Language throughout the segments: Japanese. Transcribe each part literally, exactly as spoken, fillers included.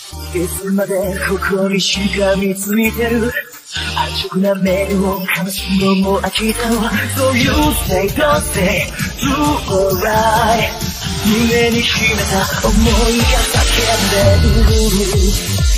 いつまでここにしがみついてる安直な目をかますのも飽きたわ So you say don't say do alright 胸に秘めた想いが叫んでる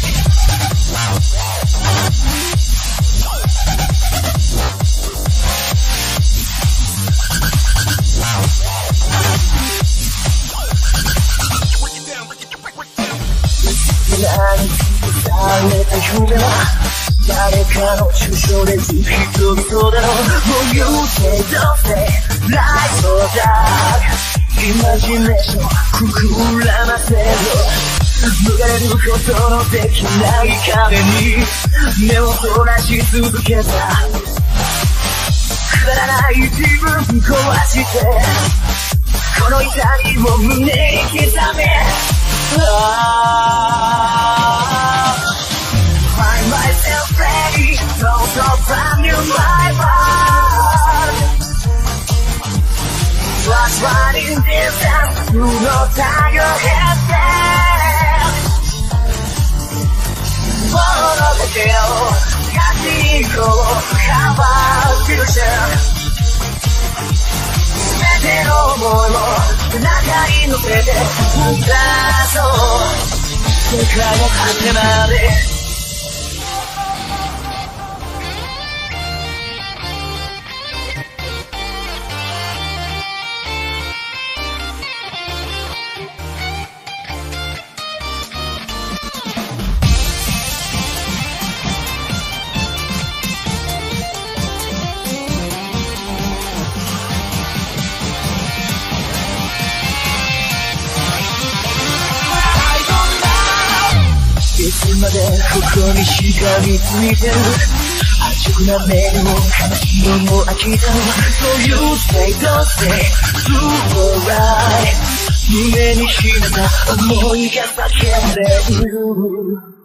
伝えた夢は誰かの抽象でずっと理想だろう Oh you say don't say lie so dark イマジネーション膨らませろ逃れることのできない壁に目をそらし続けたくだらない自分壊してこの痛みを胸に刻めFind myself ready, so so brand new my heart. What's running distance, you know time your head down. Follow the tail, got the ego, how about future? 全ての想いを中に乗せて歌そう世界の果てまでいつまでここにしがみついてる安直な目を悲しいのも飽きたわ So you say don't say do alright 胸に秘めた想いが叫んでいる